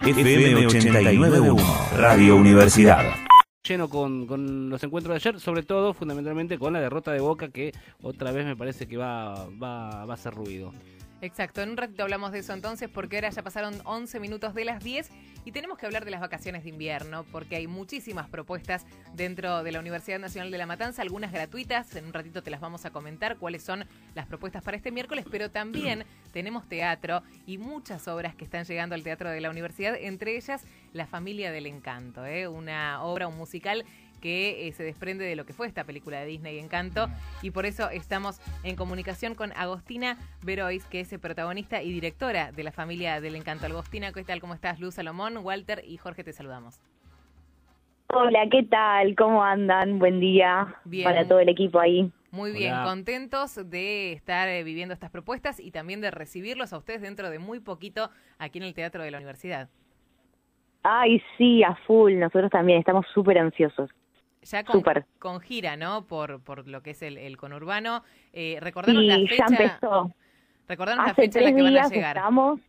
FM 89.1, Radio Universidad. Lleno con los encuentros de ayer, sobre todo, fundamentalmente, con la derrota de Boca, que otra vez me parece que va a hacer ruido. Exacto, en un ratito hablamos de eso entonces, porque ahora ya pasaron 11 minutos de las 10 y tenemos que hablar de las vacaciones de invierno, porque hay muchísimas propuestas dentro de la Universidad Nacional de La Matanza, algunas gratuitas, en un ratito te las vamos a comentar cuáles son las propuestas para este miércoles, pero también tenemos teatro y muchas obras que están llegando al teatro de la universidad, entre ellas La Familia del Encanto, una obra, un musical que se desprende de lo que fue esta película de Disney, Encanto, y por eso estamos en comunicación con Agostina Verois, que es protagonista y directora de La Familia del Encanto. Agostina, ¿qué tal? ¿Cómo estás? Luz, Salomón, Walter y Jorge, te saludamos. Hola, ¿qué tal? ¿Cómo andan? Buen día. Bien. Para todo el equipo ahí. Muy bien, Hola. Contentos de estar viviendo estas propuestas y también de recibirlos a ustedes dentro de muy poquito aquí en el Teatro de la Universidad. Ay, sí, a full. Nosotros también estamos súper ansiosos. Ya Súper. con gira, ¿no? Por lo que es el conurbano. Recordanos la Sí, fecha. ya empezó. Recordanos la Hace fecha en la 3 que van a días llegar. estamos.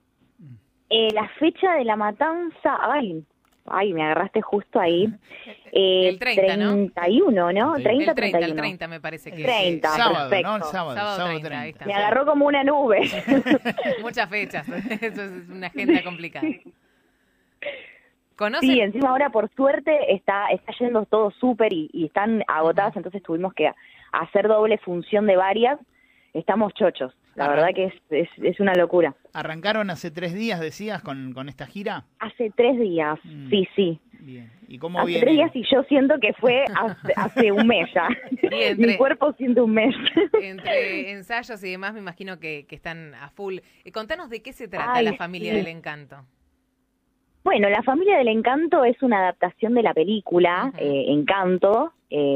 La fecha de la matanza, ay, me agarraste justo ahí. El 30, ¿no? 31, ¿no? 30, El 30, 31. el 30 me parece que 30, es. Sábado, perfecto. ¿no? El sábado 30, ahí está. Me agarró como una nube. Muchas fechas, eso es una agenda complicada. ¿Conocen? Sí, encima ahora por suerte está yendo todo súper y están agotadas, entonces tuvimos que hacer doble función de varias. Estamos chochos, la verdad que es una locura. ¿Arrancaron hace 3 días, decías, con esta gira? Hace 3 días, sí. Bien. ¿Y cómo Hace viene? 3 días y yo siento que fue hace un mes ya. Mi cuerpo siente un mes. Entre ensayos y demás me imagino que están a full. Contanos de qué se trata Ay, La Familia sí. del Encanto. Bueno, La Familia del Encanto es una adaptación de la película Encanto,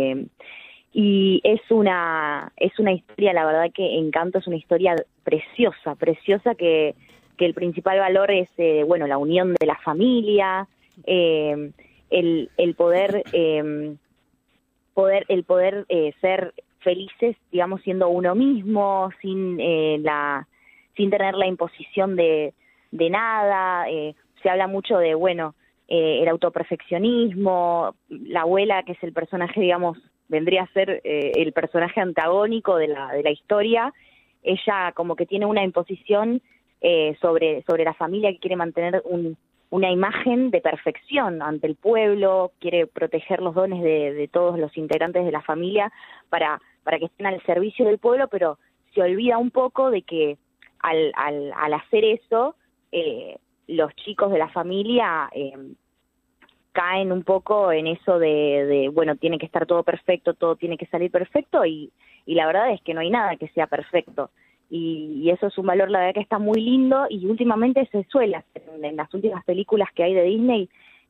y es una historia, la verdad que Encanto es una historia preciosa que el principal valor es la unión de la familia, el poder ser felices, digamos, siendo uno mismo, sin tener la imposición de nada. Se habla mucho de, el autoperfeccionismo. La abuela, que es el personaje, digamos, vendría a ser el personaje antagónico de la historia. Ella como que tiene una imposición sobre la familia, que quiere mantener una imagen de perfección ante el pueblo, quiere proteger los dones de todos los integrantes de la familia para que estén al servicio del pueblo, pero se olvida un poco de que al hacer eso, los chicos de la familia caen un poco en eso de tiene que estar todo perfecto, todo tiene que salir perfecto, y la verdad es que no hay nada que sea perfecto, y eso es un valor, la verdad, que está muy lindo, y últimamente se suele hacer en las últimas películas que hay de Disney,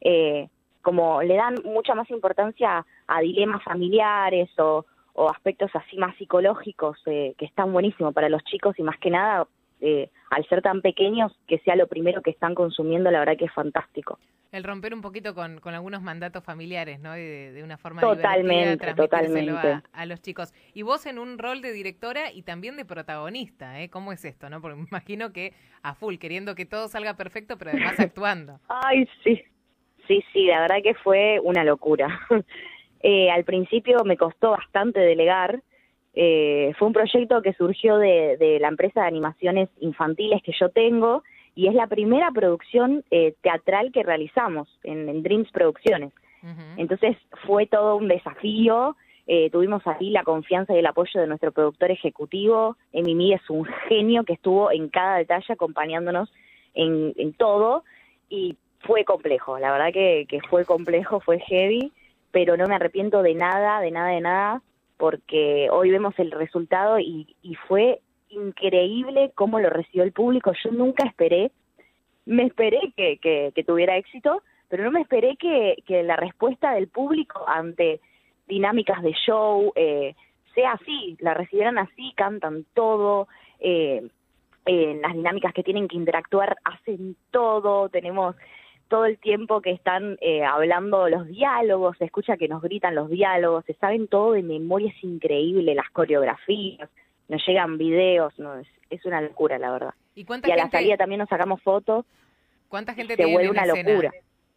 como le dan mucha más importancia a dilemas familiares o aspectos así más psicológicos, que están buenísimos para los chicos, y más que nada, al ser tan pequeños, que sea lo primero que están consumiendo, la verdad que es fantástico. El romper un poquito con algunos mandatos familiares, ¿no? De una forma Totalmente, divertida, transmitírselo totalmente. a los chicos. Y vos en un rol de directora y también de protagonista, ¿eh? ¿Cómo es esto, no? Porque me imagino que a full, queriendo que todo salga perfecto, pero además actuando. Ay, sí, la verdad que fue una locura. Al principio me costó bastante delegar. Fue un proyecto que surgió de la empresa de animaciones infantiles que yo tengo, y es la primera producción teatral que realizamos en Dreams Producciones. Entonces fue todo un desafío. Tuvimos ahí la confianza y el apoyo de nuestro productor ejecutivo. Mimi es un genio que estuvo en cada detalle acompañándonos en todo, y fue complejo, la verdad que fue complejo, fue heavy, pero no me arrepiento de nada, porque hoy vemos el resultado y fue increíble cómo lo recibió el público. Yo nunca me esperé que tuviera éxito, pero no me esperé que la respuesta del público ante dinámicas de show sea así, la recibieran así, cantan todo, en las dinámicas que tienen que interactuar hacen todo, tenemos todo el tiempo que están hablando los diálogos, se escucha que nos gritan los diálogos, se saben todo de memoria, es increíble, las coreografías, nos llegan videos, es una locura, la verdad. ¿Y a la salida también nos sacamos fotos. ¿Cuánta gente se tiene vuelve en una escena? locura.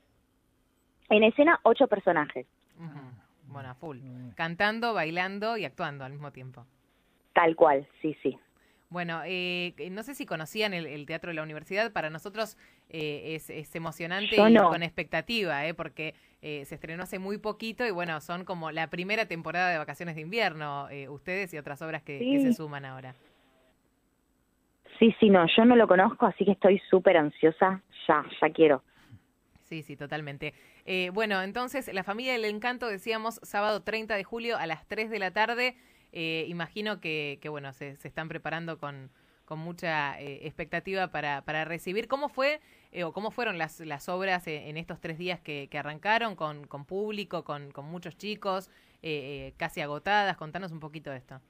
En escena 8 personajes, Ujú. Bueno, a full. Cantando, bailando y actuando al mismo tiempo. tal cual, sí, sí. Bueno, no sé si conocían el Teatro de la Universidad. Para nosotros es emocionante Yo y no. con expectativa, porque se estrenó hace muy poquito y bueno, son como la primera temporada de Vacaciones de Invierno, ustedes y otras obras que Sí. se suman ahora. Sí, no, yo no lo conozco, así que estoy súper ansiosa, ya quiero. Sí, totalmente. Bueno, entonces, La Familia del Encanto, decíamos, sábado 30 de julio a las 3 de la tarde. Imagino que bueno, se están preparando con mucha expectativa para recibir. ¿Cómo fue o cómo fueron las obras en estos 3 días que arrancaron con público, con muchos chicos, casi agotadas? Contanos un poquito de esto.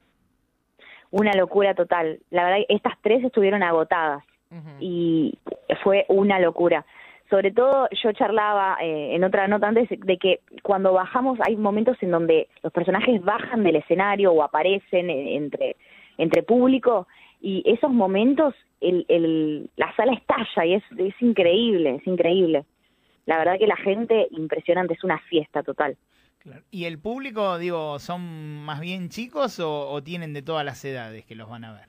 Una locura total. La verdad, estas 3 estuvieron agotadas y fue una locura. Sobre todo, yo charlaba en otra nota antes de que cuando bajamos hay momentos en donde los personajes bajan del escenario o aparecen entre público y esos momentos la sala estalla y es increíble, es increíble. La verdad que la gente, impresionante, es una fiesta total. Claro. ¿Y el público, digo, son más bien chicos o tienen de todas las edades que los van a ver?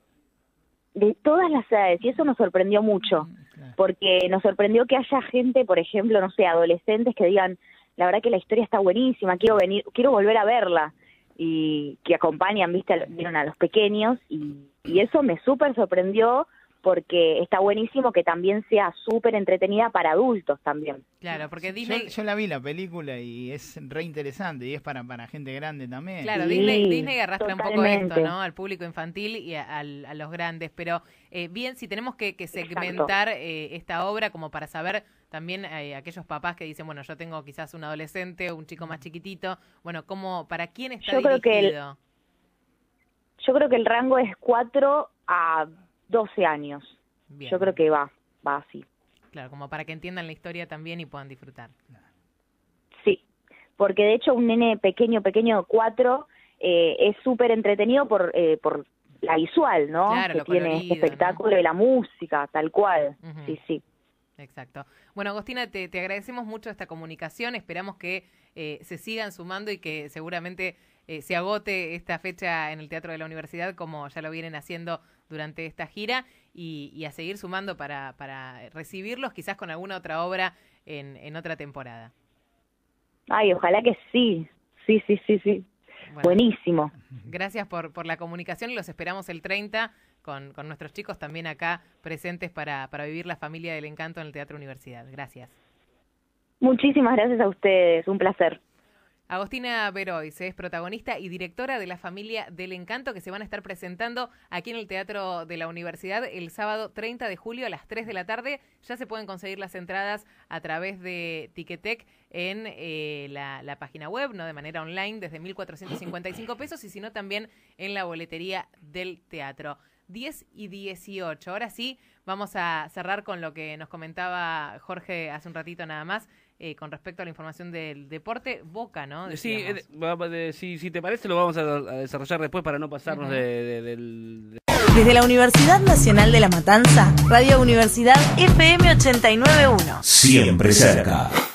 De todas las edades, y eso nos sorprendió mucho, Claro. porque nos sorprendió que haya gente, por ejemplo, no sé, adolescentes que digan, la verdad que la historia está buenísima, quiero volver a verla, y que acompañan, vieron a los pequeños, y eso me súper sorprendió, porque está buenísimo que también sea súper entretenida para adultos también. Claro, porque Disney... Yo la vi la película y es re interesante y es para gente grande también. Claro, Sí, Disney arrastra un poco totalmente. esto, ¿no? Al público infantil y a los grandes. Pero bien, si tenemos que segmentar esta obra como para saber también aquellos papás que dicen, bueno, yo tengo quizás un adolescente o un chico más chiquitito, bueno, ¿para quién está Yo creo dirigido? Yo creo que el rango es 4 a 12 años. Bien. Yo creo que va así. Claro, como para que entiendan la historia también y puedan disfrutar. Sí, porque de hecho un nene pequeño de 4 es súper entretenido por la visual, ¿no? Claro, que lo tiene colorido, este espectáculo y la música, tal cual. Ujú. Sí. Exacto. Bueno, Agostina, te agradecemos mucho esta comunicación. Esperamos que se sigan sumando y que seguramente se agote esta fecha en el Teatro de la Universidad, como ya lo vienen haciendo durante esta gira, y a seguir sumando para recibirlos quizás con alguna otra obra en otra temporada. Ay, ojalá que sí. Sí. Bueno, Buenísimo. gracias por la comunicación y los esperamos el 30 con nuestros chicos también acá presentes para vivir La Familia del Encanto en el Teatro Universidad. Gracias. Muchísimas gracias a ustedes, un placer. Agostina Berois es protagonista y directora de La Familia del Encanto, que se van a estar presentando aquí en el Teatro de la Universidad el sábado 30 de julio a las 3 de la tarde. Ya se pueden conseguir las entradas a través de Ticketek en la página web, no de manera online, desde 1.455 pesos, y si no también en la boletería del teatro. 10 y 18. Ahora sí, vamos a cerrar con lo que nos comentaba Jorge hace un ratito nada más, con respecto a la información del deporte. Boca, ¿no? Sí, Decíamos. si te parece lo vamos a desarrollar después para no pasarnos del... Desde la Universidad Nacional de La Matanza, Radio Universidad FM 89.1. Siempre cerca.